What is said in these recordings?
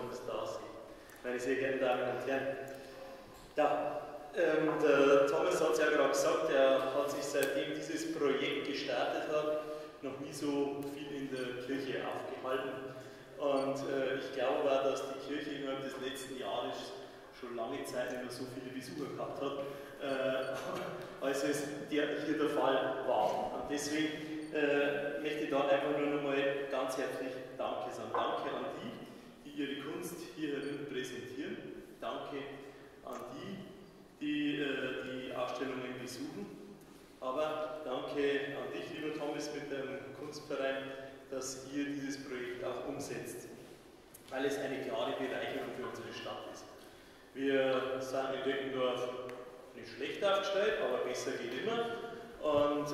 Thomas da aussieht. Meine sehr geehrten Damen und Herren. Ja, der Thomas hat es ja gerade gesagt, er hat sich seitdem dieses Projekt gestartet hat, noch nie so viel in der Kirche aufgehalten. Und ich glaube auch, dass die Kirche innerhalb des letzten Jahres schon lange Zeit nicht mehr so viele Besucher gehabt hat, als es hier der Fall war. Und deswegen möchte ich da einfach nur nochmal ganz herzlich Danke sagen. Danke an die, die ihre Kunst hier präsentieren. Danke an die, die die Ausstellungen besuchen. Aber danke an dich, lieber Thomas, mit dem Kunstverein, dass ihr dieses Projekt auch umsetzt, weil es eine klare Bereicherung für unsere Stadt ist. Wir sind in Deckendorf nicht schlecht aufgestellt, aber besser geht immer. Und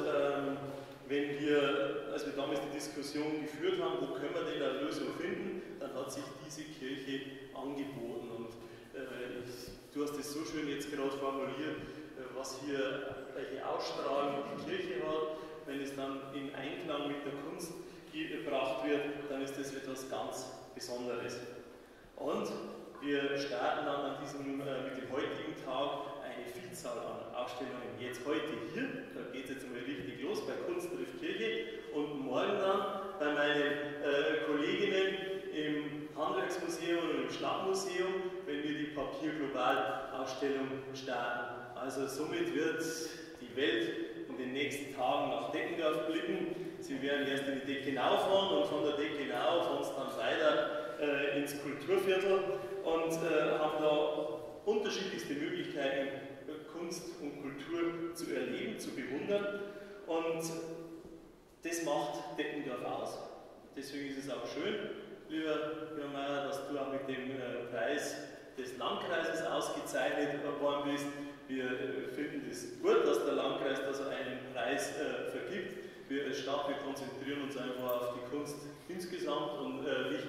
als wir damals die Diskussion geführt haben, wo können wir denn eine Lösung finden, dann hat sich diese Kirche angeboten. Und du hast es so schön jetzt gerade formuliert, welche Ausstrahlung die Kirche hat. Wenn es dann in Einklang mit der Kunst gebracht wird, dann ist das etwas ganz Besonderes. Und wir starten dann mit dem heutigen Tag eine Vielzahl an Ausstellungen. Jetzt heute hier, da geht es jetzt mal richtig los bei Kunst trifft Kirche, und morgen dann bei meinen Kolleginnen im Handwerksmuseum und im Stadtmuseum, wenn wir die Papier Global Ausstellung starten. Also somit wird die Welt in den nächsten Tagen nach Deckendorf blicken. Sie werden erst in die Deckenau fahren und von der Deckenau fahren sie dann weiter ins Kulturviertel und haben da unterschiedlichste Möglichkeiten, Kunst und Kultur zu erleben, zu bewundern. Und das macht Deckendorf aus. Deswegen ist es auch schön, lieber Björn Meyer, dass du auch mit dem Preis des Landkreises ausgezeichnet worden bist. Wir finden es gut, dass der Landkreis da so einen Preis vergibt. Wir als Stadt, wir konzentrieren uns einfach auf die Kunst insgesamt und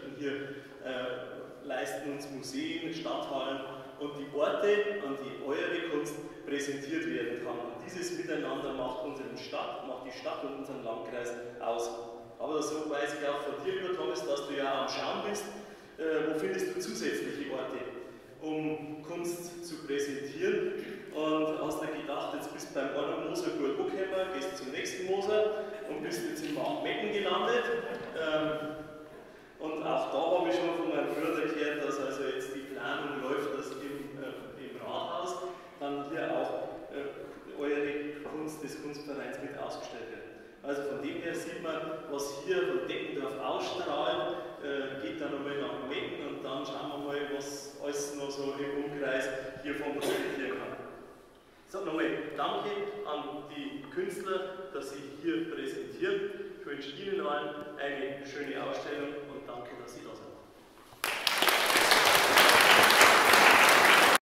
leisten uns Museen, Stadthallen und die Orte, an die eure Kunst präsentiert werden kann. Und dieses Miteinander macht die Stadt und unseren Landkreis aus. Aber so weiß ich auch von dir, lieber Thomas, dass du ja am Schauen bist. Wo findest du zusätzliche Orte, um Kunst zu präsentieren? Und hast dir gedacht, jetzt bist du beim einen Moser gut angekommen, gehst zum nächsten Moser und bist jetzt in Bad Mecken gelandet. Und auch da habe ich schon von meinem Bruder gehört, dass also jetzt die Planung läuft, dass im Rathaus dann hier auch eure Kunst des Kunstvereins mit ausgestellt wird. Also von dem her sieht man, was hier von Deckendorf ausstrahlt, geht dann nochmal nach Mecken und dann schauen wir mal, was alles noch so im Umkreis hiervon profitieren kann. Ich sage nochmal Danke an die Künstler, dass sie hier präsentieren. Ich wünsche Ihnen allen eine schöne Ausstellung und danke, dass Sie da sind.